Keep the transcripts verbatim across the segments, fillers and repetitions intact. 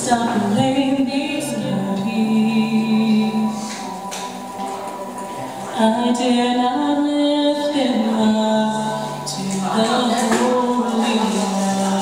stop laying these peace. I dare not lift him up to the holy one.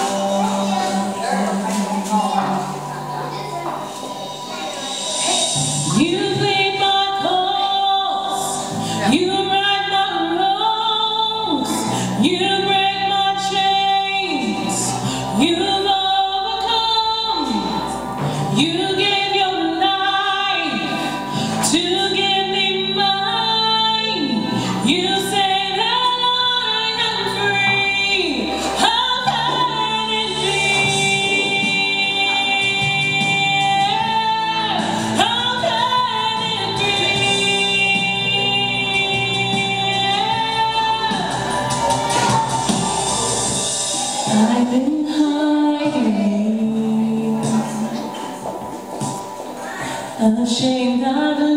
You plead my cause, you right my wrongs, you break my chains, you've overcome. You gave your life to give me mine. You say that I am free. How can it be? How can it be? I've been hiding, ashamed I've